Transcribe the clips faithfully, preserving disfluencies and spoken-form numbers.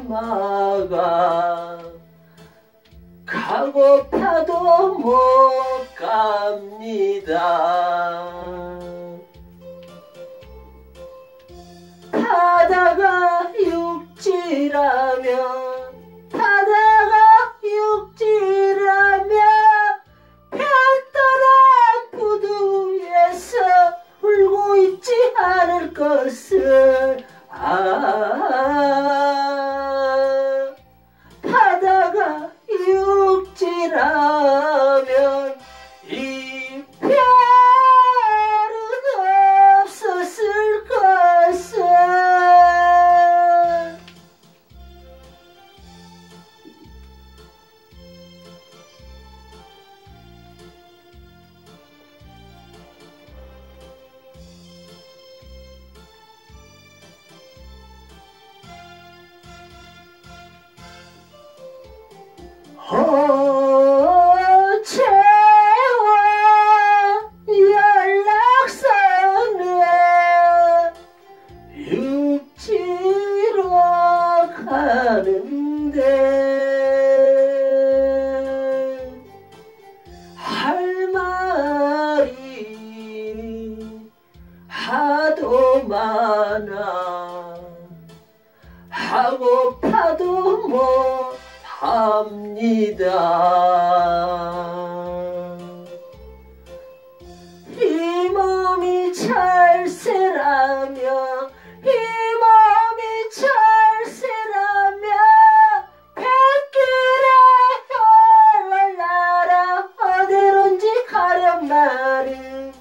막아 가고파도 못 갑니다. 바다가 육지라면 바다가 육지라면 별떠난 부두에서 울고 있지 않을 것을 아 바다가 육지라면 이 별은 없었을 것을. 어제와 연락선에 육지로 가는데 할 말이 하도 많아 하고파도 못 합니다. 이 몸이 찰세라며 이 몸이 찰세라며 백길에 올라라 어디론지 가련 말이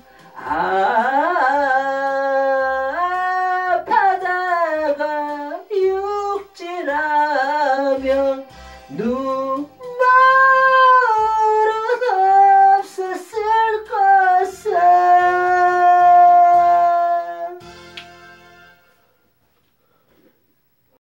아 바다가 육지라면 눈